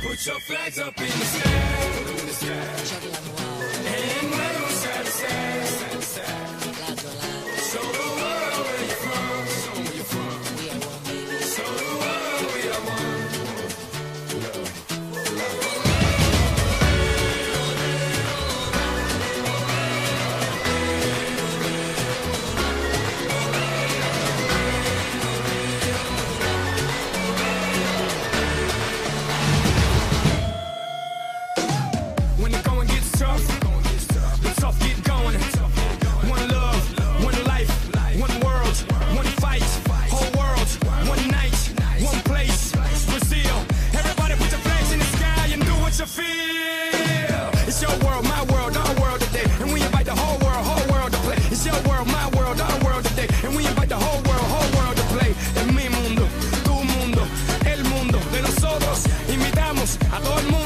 Put your flags up in the sky. And wave side to side. Show the world where you're from. Show 'em where you're from. Show the world we are one. When the going gets tough, the tough get going. One love, one life, one world, one fight, whole world, one night, one place, Brazil. Everybody put your flags in the sky and do what you feel. It's your world, my world, our world today, and we invite the whole world to play. It's your world, my world, our world today, and we invite the whole world to play. En mi mundo, tu mundo, el mundo de nosotros, invitamos a todo el mundo.